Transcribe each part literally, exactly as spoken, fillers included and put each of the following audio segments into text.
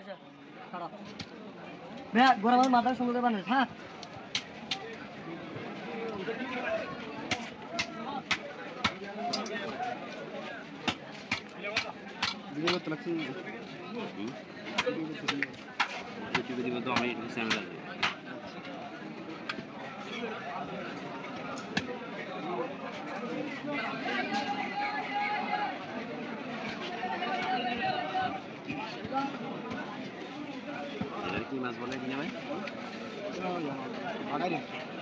ভাইয়া গোড়া মাছ মাথার সঙ্গে বানিস হ্যাঁ ভিডিও করতে লাগছে ইউটিউবে দিব তো আমি চ্যানেল আছে এটা কি মাছ বলে কিনা ভাই আগাই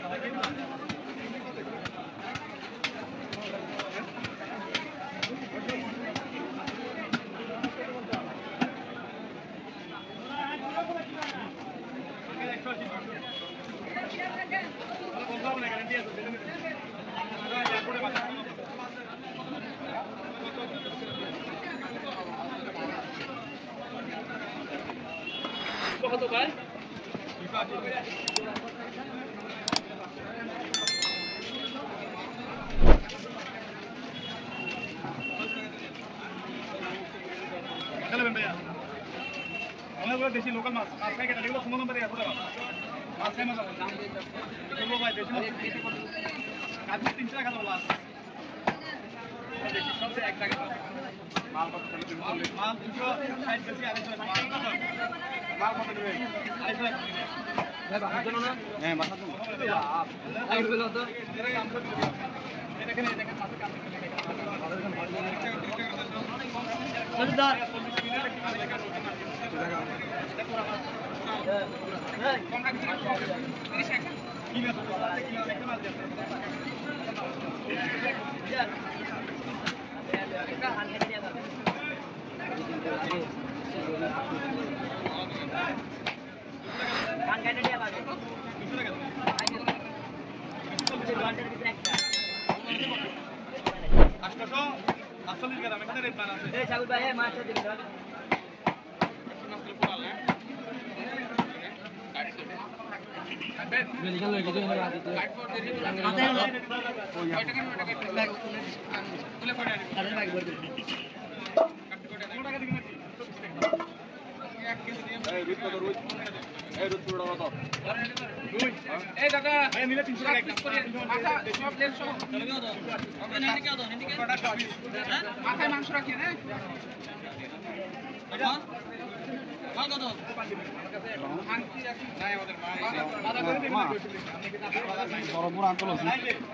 কত ভাই দেশি লোকাল মাছ মাছ খাই কেটে এগুলো কোনো নম্বরে আছে মাছ খাই মাছ এগুলো ভাই দেশি মাছ আজকে তিনশো টাকা দাও লাস্ট সবচেয়ে এক টাকা মাল কত মাল দুশো ষাট কেজি আড়াইশো মাল কত দেবে আড়াইশো ভাই বাসার জন্য না হ্যাঁ বাসার জন্য আগে বলো তো দেখেন দেখেন মাছের কাম মজুদার আটশো আটচল্লিশ গ্রাম এখানে রেট মান আছে সাগুল ভাই মাছটা দিন এই দাদা নিলে তিনশো টাকা মাথায় মাংস রাখি হ্যাঁ বড় আঙ্কল আছে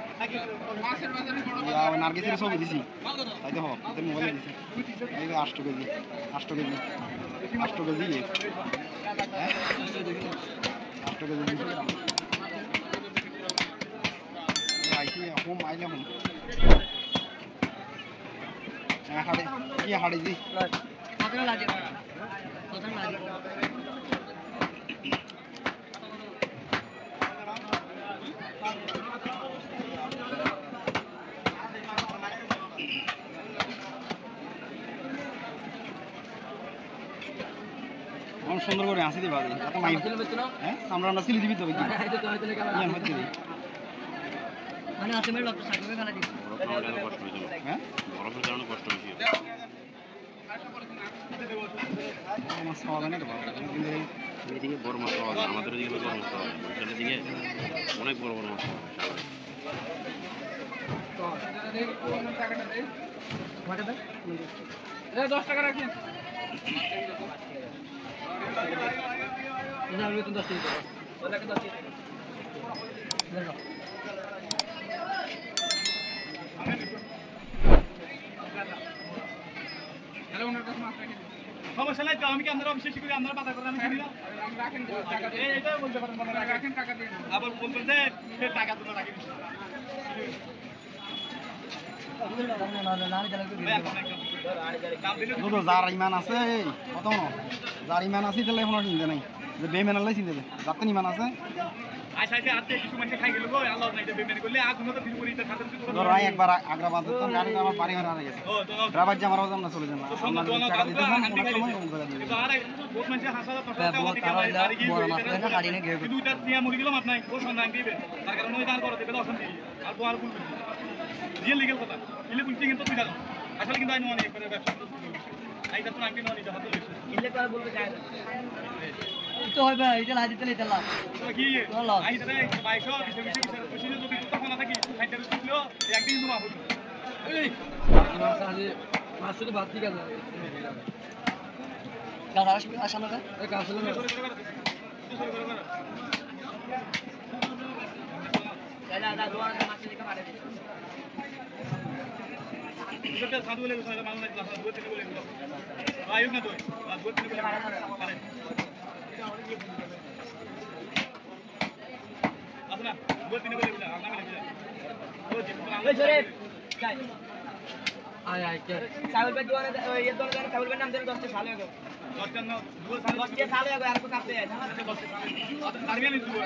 নার্গিসের ছবি দিছি তাই তো হোক এদের মোবাইলে দিছি এই আষ্ট কেজি আষ্ট কেজি আষ্ট কেজি আষ্ট কেজি দুশো গ্রাম আইসি হোম আইলে হোম হাড়ে কি হাড়ে দি কতটা লাগে কতটা লাগে সুন্দর করে আসি দিবা এত মাই হ্যাঁ আমরা আমরা সিলি দিবি তো কি ইয়ান হচ্ছে দি মানে আছে মেল ডক্টর সাহেব গালা দিই হ্যাঁ বরফের কারণে কষ্ট হইছে মাছ খাওয়া না তো এদিকে বড় মাছ খাওয়া আমাদের এদিকে বড় মাছ খাওয়া সেটা দিকে অনেক বড় বড় মাছ খাওয়া দশ টাকা রাখেন না আমি তো দশ টাকা দেব ওটাকে দশ টাকা দেব হ্যালো ওনার কাছে মাছ রাখেন সমস্যা নাই তো আমি কি আপনারা বিশেষ করে আপনারা বাধা করেন আমি করি না রাখেন টাকা দিয়ে এটাই বলতে পারেন বাধা রাখেন টাকা দিয়ে আবার বলবেন যে সে টাকা তো রাখেন যার ইমান আছে কত যার ইমান আছে তাহলে এখন চিন্তা নাই যে বেমেন আল্লাহ চিন্তা দেয় যাতে ইমান আছে একবার আগ্রাবাদ গাড়ি আমার বাড়ি ঘরে আনে গেছে ড্রাইভার যে আমার না চলে যান টাকা দিতে আসলে কিন্তু আমি অনেক করে ব্যবসা আইটা তো আমি ননি যা হাতে লইছি কিনলে তো আর বলবে যায় তো হবে এটা লাই দিতে নিতে লাভ তো কি আই তারে বাইশো বিশ বিশ বিশ পঁচিশ যদি তখন না থাকি ষাট টাকা ছিল একদিন তো মাফ এই মাছ আজ মাছ শুধু ভাত ঠিক আছে গাছ আসবে আসানো না এই কাজ হলো না চলা দা দোয়ার মাছ লিখে মারে দিছে এটা সাধু বলে কথা মানুষ না ক্লাস দুই তিন বলে আয়ু না তুই দুই তিন বলে মারে আসনা দুই তিন বলে বলে আমরা মিলে ওই সরে যাই আয় আয় কে চাউল पे দোয়ানে এই দোয়ানে চাউল पे নাম দেন দশ সাল হয়ে গেল দশ জন দুই সাল দশ সাল হয়ে গেল আর তো কাটতে যায় না আর্মি নিয়ে দুই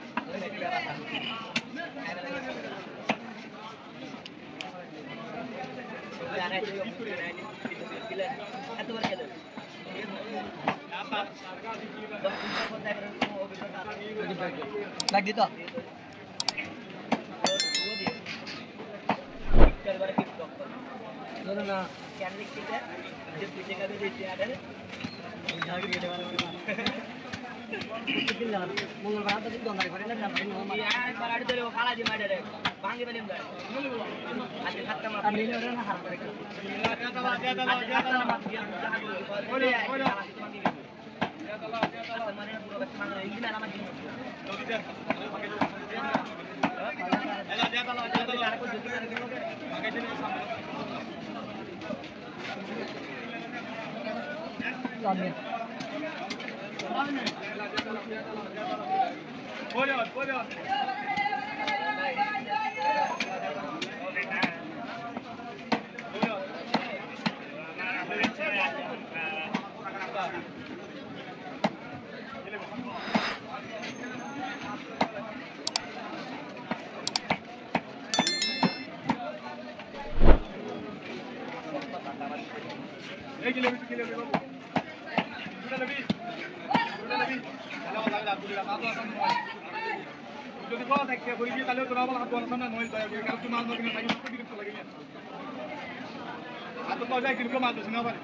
লাগ দিত না কেন লিখতে যে পিছে কাছে দিতে আরে ঝাড়ি কেটে মারা মঙ্গলবার তো দন্দাই করে না यार बराड़ी तो खाला जी मारे रे भांगे बने हम आज खत्म আর নিলে ওরা না হার করে बोले बोले माने पूरा बच्चा मांग रहे हैं ना मत এলা যা দাও যা দাও यार को जल्दी कर दो আগে দিন সামনে সামনে बोले बोले एक किलोमीटर किलोमीटर बाबू नबी नबी हेलो লাগে রাত দুই রাত আসন যদি পাওয়া থাকে বলি দিয়ে তাহলে তো রাবাল হাত বলছ না নয় যায় কারণ তুমি মাল নকিনা থাকি খুব বিরক্ত লাগে হাত তো যায় কিন্তু মাল দছ না পারে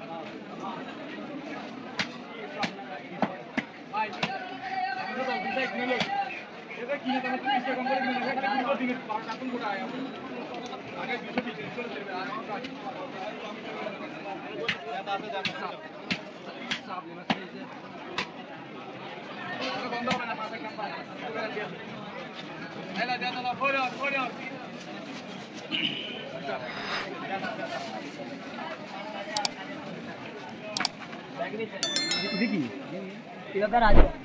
ভাই আমি তো দিতে কিনে এটা কিনে তো তুমি ইচ্ছে কম করে কিনে এটা কিনে দিনে বারো টাকা কোটা আয়া আগে দুশো বিশ চলে যাবে আর আমার কাছে দাদা দাদা সাপ না সেই বন্ধ হবে না পাঁচ টাকা পাঁচ এলা যা দাও ফোর আউট ফোর আউট দেখি এটা রাজা